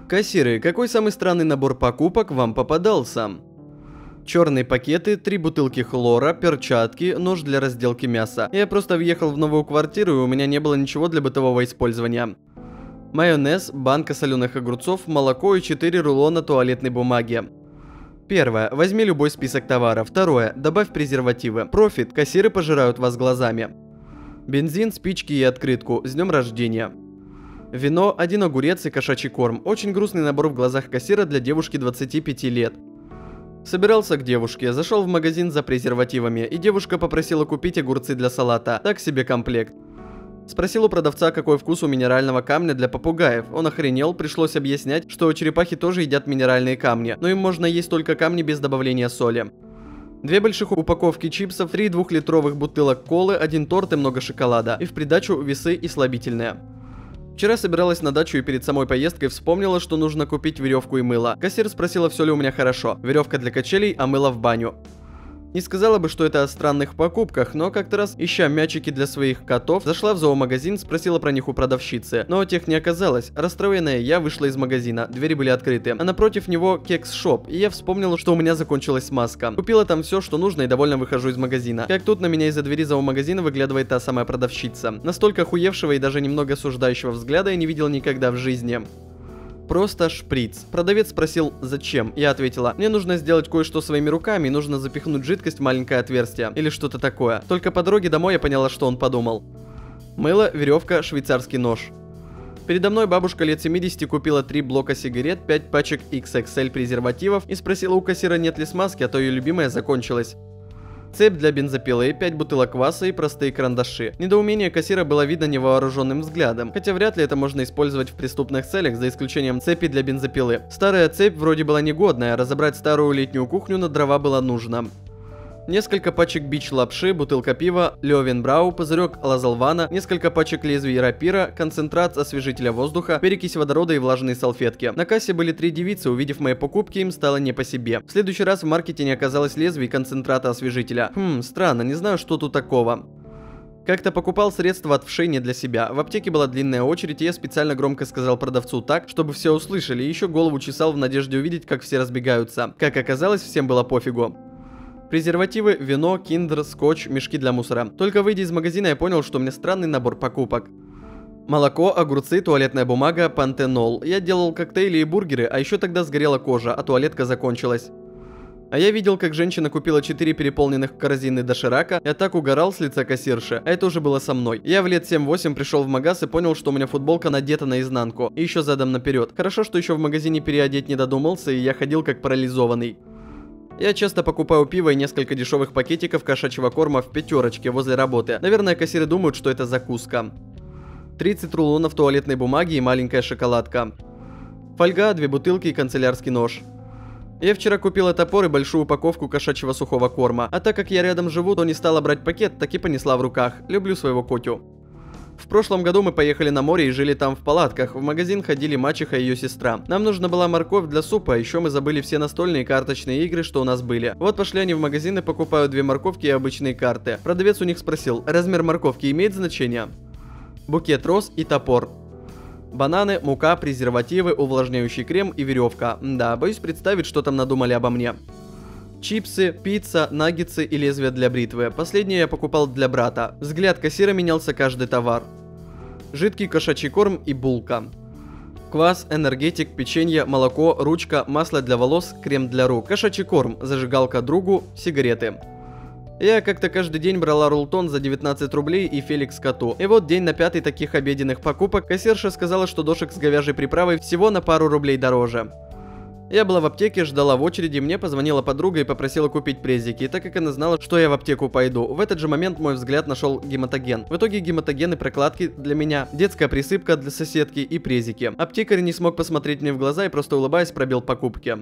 Кассиры, какой самый странный набор покупок вам попадался? Черные пакеты, 3 бутылки хлора, перчатки, нож для разделки мяса. Я просто въехал в новую квартиру, и у меня не было ничего для бытового использования. Майонез, банка соленых огурцов, молоко и 4 рулона туалетной бумаги. Первое. Возьми любой список товаров. Второе. Добавь презервативы. Профит. Кассиры пожирают вас глазами. Бензин, спички и открытку. С днем рождения. Вино, 1 огурец и кошачий корм. Очень грустный набор в глазах кассира для девушки 25 лет. Собирался к девушке, зашел в магазин за презервативами, и девушка попросила купить огурцы для салата. Так себе комплект. Спросил у продавца, какой вкус у минерального камня для попугаев. Он охренел, пришлось объяснять, что черепахи тоже едят минеральные камни, но им можно есть только камни без добавления соли. 2 больших упаковки чипсов, 3 двухлитровых бутылок колы, 1 торт и много шоколада. И в придачу весы и слабительные. Вчера собиралась на дачу и перед самой поездкой вспомнила, что нужно купить веревку и мыло. Кассир спросила, все ли у меня хорошо. Веревка для качелей, а мыло в баню. Не сказала бы, что это о странных покупках, но как-то раз, ища мячики для своих котов, зашла в зоомагазин, спросила про них у продавщицы. Но тех не оказалось. Расстроенная я вышла из магазина, двери были открыты. А напротив него кекс-шоп, и я вспомнила, что у меня закончилась смазка. Купила там все, что нужно, и довольно выхожу из магазина. Как тут на меня из-за двери зоомагазина выглядывает та самая продавщица. Настолько охуевшего и даже немного осуждающего взгляда я не видел никогда в жизни. Просто шприц. Продавец спросил, зачем? Я ответила, мне нужно сделать кое-что своими руками, нужно запихнуть жидкость в маленькое отверстие. Или что-то такое. Только по дороге домой я поняла, что он подумал. Мыло, веревка, швейцарский нож. Передо мной бабушка лет 70 купила 3 блока сигарет, 5 пачек XXL презервативов и спросила у кассира, нет ли смазки, а то ее любимая закончилась. Цепь для бензопилы, 5 бутылок кваса и простые карандаши. Недоумение кассира было видно невооруженным взглядом, хотя вряд ли это можно использовать в преступных целях, за исключением цепи для бензопилы. Старая цепь вроде была негодная, разобрать старую летнюю кухню на дрова было нужно. Несколько пачек бич-лапши, бутылка пива, Лёвенбрау, пузырек лазалвана, несколько пачек лезвий рапира, концентрат освежителя воздуха, перекись водорода и влажные салфетки. На кассе были 3 девицы, увидев мои покупки, им стало не по себе. В следующий раз в маркете не оказалось лезвий и концентрата освежителя. Странно, не знаю, что тут такого. Как-то покупал средства от вшей не для себя. В аптеке была длинная очередь, и я специально громко сказал продавцу так, чтобы все услышали, и еще голову чесал в надежде увидеть, как все разбегаются. Как оказалось, всем было пофигу. Презервативы, вино, киндер, скотч, мешки для мусора. Только выйдя из магазина, я понял, что у меня странный набор покупок. Молоко, огурцы, туалетная бумага, пантенол. Я делал коктейли и бургеры, а еще тогда сгорела кожа, а туалетка закончилась. А я видел, как женщина купила 4 переполненных корзины доширака, я так угорал с лица кассирши, а это уже было со мной. Я в лет 7-8 пришел в магаз и понял, что у меня футболка надета наизнанку, и еще задом наперед. Хорошо, что еще в магазине переодеть не додумался, и я ходил как парализованный. Я часто покупаю пиво и несколько дешевых пакетиков кошачьего корма в пятерочке возле работы. Наверное, кассиры думают, что это закуска. 30 рулонов туалетной бумаги и маленькая шоколадка. Фольга, 2 бутылки и канцелярский нож. Я вчера купила топор и большую упаковку кошачьего сухого корма. А так как я рядом живу, то не стала брать пакет, так и понесла в руках. Люблю своего котю. В прошлом году мы поехали на море и жили там в палатках. В магазин ходили мачеха и ее сестра. Нам нужна была морковь для супа, а еще мы забыли все настольные и карточные игры, что у нас были. Вот пошли они в магазин и покупают 2 морковки и обычные карты. Продавец у них спросил, размер морковки имеет значение? Букет роз и топор. Бананы, мука, презервативы, увлажняющий крем и веревка. Да, боюсь представить, что там надумали обо мне. Чипсы, пицца, наггетсы и лезвия для бритвы. Последнее я покупал для брата. Взгляд кассира менялся каждый товар. Жидкий кошачий корм и булка. Квас, энергетик, печенье, молоко, ручка, масло для волос, крем для рук. Кошачий корм, зажигалка другу, сигареты. Я как-то каждый день брала рултон за 19 рублей и Феликс коту. И вот день на 5-й таких обеденных покупок кассирша сказала, что дошик с говяжьей приправой всего на пару рублей дороже. Я была в аптеке, ждала в очереди, мне позвонила подруга и попросила купить презики, так как она знала, что я в аптеку пойду. В этот же момент мой взгляд нашел гематоген. В итоге гематогены, прокладки для меня, детская присыпка для соседки и презики. Аптекарь не смог посмотреть мне в глаза и просто улыбаясь пробил покупки.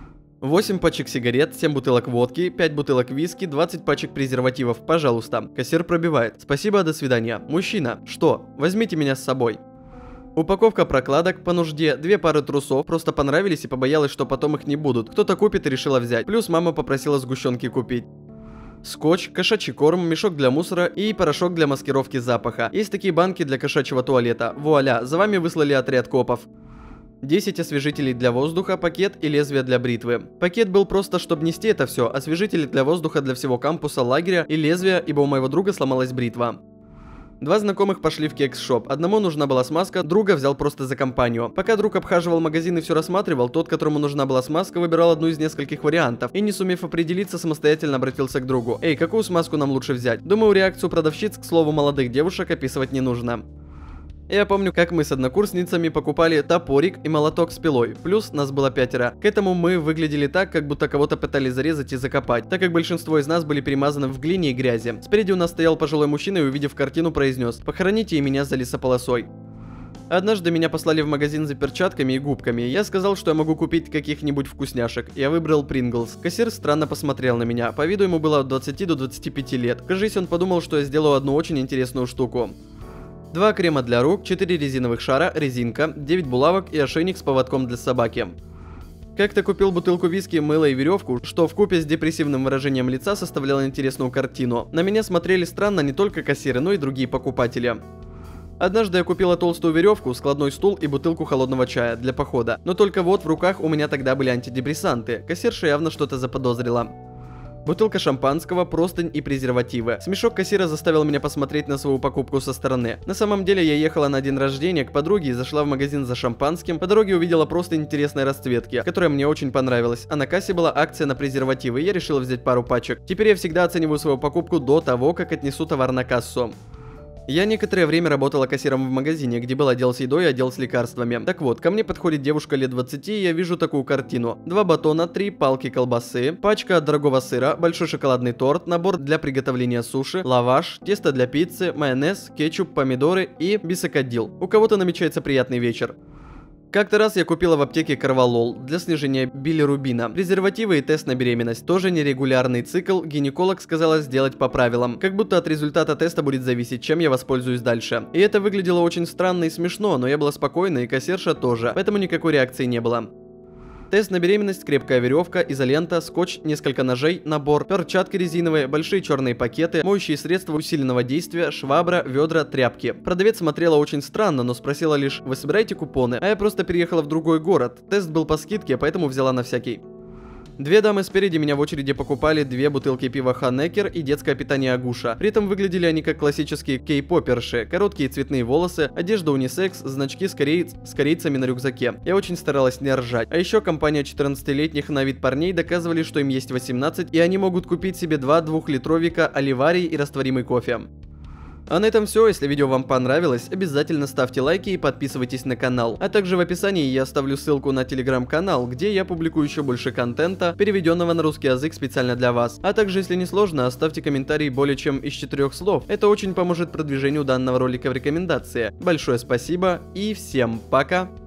8 пачек сигарет, 7 бутылок водки, 5 бутылок виски, 20 пачек презервативов, пожалуйста. Кассир пробивает. Спасибо, до свидания. Мужчина, что? Возьмите меня с собой. Упаковка прокладок по нужде, 2 пары трусов, просто понравились и побоялась, что потом их не будут. Кто-то купит и решила взять. Плюс мама попросила сгущенки купить. Скотч, кошачий корм, мешок для мусора и порошок для маскировки запаха. Есть такие банки для кошачьего туалета. Вуаля, за вами выслали отряд копов. 10 освежителей для воздуха, пакет и лезвие для бритвы. Пакет был просто, чтобы нести это все, освежители для воздуха для всего кампуса, лагеря и лезвие, ибо у моего друга сломалась бритва. Два знакомых пошли в кекс-шоп. Одному нужна была смазка, друга взял просто за компанию. Пока друг обхаживал магазин и все рассматривал, тот, которому нужна была смазка, выбирал одну из нескольких вариантов. И не сумев определиться, самостоятельно обратился к другу. Эй, какую смазку нам лучше взять? Думаю, реакцию продавщиц, к слову, молодых девушек описывать не нужно. Я помню, как мы с однокурсницами покупали топорик и молоток с пилой, плюс нас было 5. К этому мы выглядели так, как будто кого-то пытались зарезать и закопать, так как большинство из нас были перемазаны в глине и грязи. Спереди у нас стоял пожилой мужчина и, увидев картину, произнес: «Похороните и меня за лесополосой». Однажды меня послали в магазин за перчатками и губками. Я сказал, что я могу купить каких-нибудь вкусняшек. Я выбрал Принглс. Кассир странно посмотрел на меня. По виду ему было от 20 до 25 лет. Кажись, он подумал, что я сделаю одну очень интересную штуку. 2 крема для рук, 4 резиновых шара, резинка, 9 булавок и ошейник с поводком для собаки. Как-то купил бутылку виски, мыло и веревку, что вкупе с депрессивным выражением лица составляло интересную картину. На меня смотрели странно не только кассиры, но и другие покупатели. Однажды я купила толстую веревку, складной стул и бутылку холодного чая для похода. Но только вот в руках у меня тогда были антидепрессанты. Кассирша явно что-то заподозрила. Бутылка шампанского, простынь и презервативы. Смешок кассира заставил меня посмотреть на свою покупку со стороны. На самом деле я ехала на день рождения к подруге и зашла в магазин за шампанским. По дороге увидела просто интересные расцветки, которая мне очень понравилась. А на кассе была акция на презервативы, и я решила взять пару пачек. Теперь я всегда оцениваю свою покупку до того, как отнесу товар на кассу. Я некоторое время работала кассиром в магазине, где был отдел с едой и отдел с лекарствами. Так вот, ко мне подходит девушка лет 20, и я вижу такую картину. 2 батона, 3 палки колбасы, пачка дорогого сыра, большой шоколадный торт, набор для приготовления суши, лаваш, тесто для пиццы, майонез, кетчуп, помидоры и бисекадил. У кого-то намечается приятный вечер. Как-то раз я купила в аптеке корвалол для снижения билирубина, презервативы и тест на беременность. Тоже нерегулярный цикл, гинеколог сказала сделать по правилам. Как будто от результата теста будет зависеть, чем я воспользуюсь дальше. И это выглядело очень странно и смешно, но я была спокойна, и кассирша тоже, поэтому никакой реакции не было. Тест на беременность, крепкая веревка, изолента, скотч, несколько ножей, набор, перчатки резиновые, большие черные пакеты, моющие средства усиленного действия, швабра, ведра, тряпки. Продавец смотрела очень странно, но спросила лишь: «Вы собираете купоны?» А я просто переехала в другой город. Тест был по скидке, поэтому взяла на всякий. 2 дамы спереди меня в очереди покупали 2 бутылки пива Ханекер и детское питание Агуша. При этом выглядели они как классические кей-поперши. Короткие цветные волосы, одежда унисекс, значки с корейцами на рюкзаке. Я очень старалась не ржать. А еще компания 14-летних на вид парней доказывали, что им есть 18, и они могут купить себе 2 двухлитровика оливарий и растворимый кофе. А на этом все. Если видео вам понравилось, обязательно ставьте лайки и подписывайтесь на канал. А также в описании я оставлю ссылку на телеграм-канал, где я публикую еще больше контента, переведенного на русский язык специально для вас. А также, если не сложно, оставьте комментарий более чем из 4 слов. Это очень поможет продвижению данного ролика в рекомендации. Большое спасибо и всем пока!